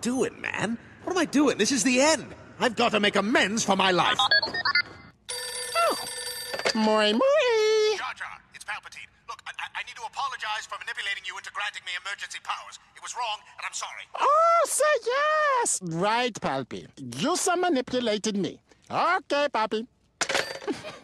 doing, man? What am I doing? This is the end. I've got to make amends for my life. Moi, moi! Jar Jar, it's Palpatine. Look, I need to apologize for manipulating you into granting me emergency powers. It was wrong, and I'm sorry. Oh, say yes! Right, Palpy. You some manipulated me. Okay, Papi.